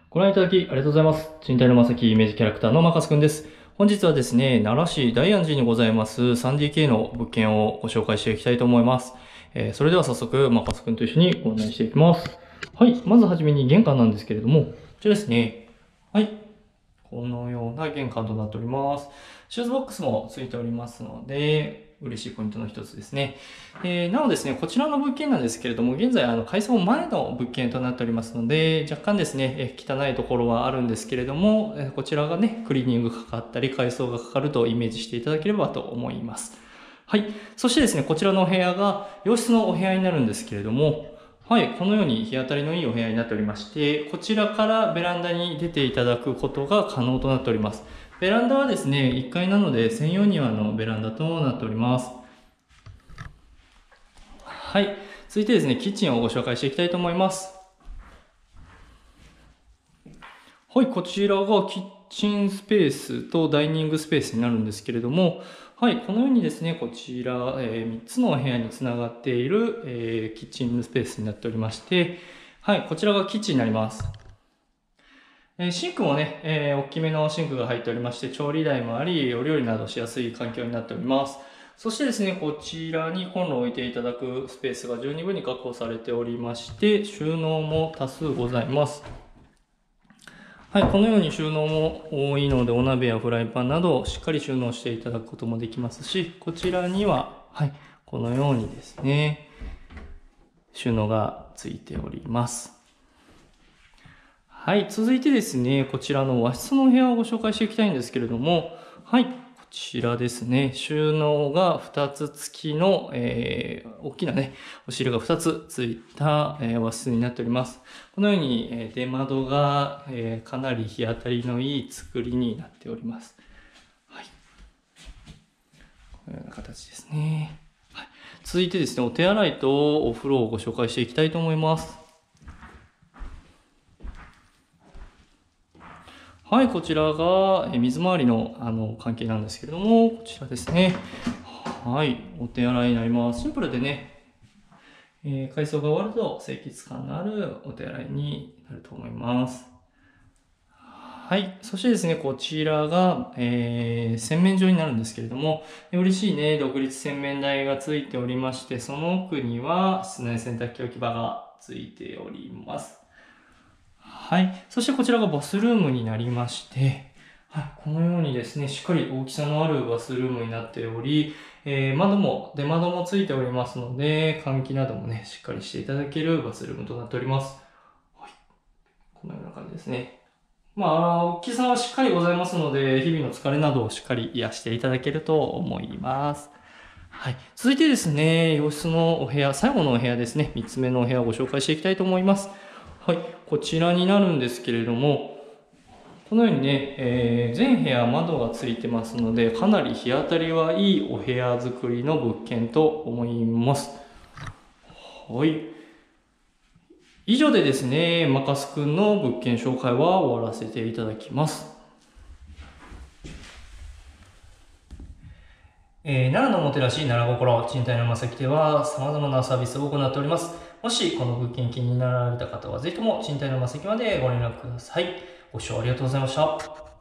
ご覧いただきありがとうございます。賃貸の正木イメージキャラクターのマカスくんです。本日はですね、奈良市大安寺にございます 3DK の物件をご紹介していきたいと思います。それでは早速、マカスくんと一緒にご案内していきます。はい、まずはじめに玄関なんですけれども、こちらですね。はい、このような玄関となっております。シューズボックスもついておりますので、嬉しいポイントの一つですね。なおですね、こちらの物件なんですけれども、現在、改装前の物件となっておりますので、若干ですね、汚いところはあるんですけれども、こちらがね、クリーニングかかったり、改装がかかるとイメージしていただければと思います。はい。そしてですね、こちらのお部屋が洋室のお部屋になるんですけれども、はい、このように日当たりのいいお部屋になっておりまして、こちらからベランダに出ていただくことが可能となっております。ベランダはですね、1階なので専用庭のベランダとなっております。はい。続いてですね、キッチンをご紹介していきたいと思います。はい、こちらがキッチンスペースとダイニングスペースになるんですけれども、はい、このようにですね、こちら、3つのお部屋につながっている、キッチンスペースになっておりまして、はい、こちらがキッチンになります。シンクもね、大きめのシンクが入っておりまして、調理台もあり、お料理などしやすい環境になっております。そしてですね、こちらにコンロを置いていただくスペースが十二分に確保されておりまして、収納も多数ございます。はい、このように収納も多いので、お鍋やフライパンなどをしっかり収納していただくこともできますし、こちらには、はい、このようにですね、収納がついております。はい、続いてですね、こちらの和室のお部屋をご紹介していきたいんですけれども、はい、こちらですね、収納が2つ付きの、大きなね、お尻が2つ付いた、和室になっております。このように、出窓が、かなり日当たりのいい作りになっております。はい、このような形ですね。はい、続いてですね、お手洗いとお風呂をご紹介していきたいと思います。はい、こちらが水回りの関係なんですけれども、こちらですね。はい、お手洗いになります。シンプルでね、改装が終わると清潔感のあるお手洗いになると思います。はい、そしてですね、こちらが、洗面所になるんですけれども、嬉しいね、独立洗面台がついておりまして、その奥には室内洗濯機置き場がついております。はい。そしてこちらがバスルームになりまして、はい。このようにですね、しっかり大きさのあるバスルームになっており、出窓もついておりますので、換気などもね、しっかりしていただけるバスルームとなっております。はい。このような感じですね。大きさはしっかりございますので、日々の疲れなどをしっかり癒していただけると思います。はい。続いてですね、洋室のお部屋、最後のお部屋ですね、3つ目のお部屋をご紹介していきたいと思います。はい、こちらになるんですけれども、このようにね、全部屋窓がついてますので、かなり日当たりはいいお部屋作りの物件と思います。はい。以上でですね、マカスくんの物件紹介は終わらせていただきます。奈良のもてなし奈良心賃貸の正木では様々なサービスを行っております。もしこの物件気になられた方はぜひとも賃貸の正木までご連絡ください。ご視聴ありがとうございました。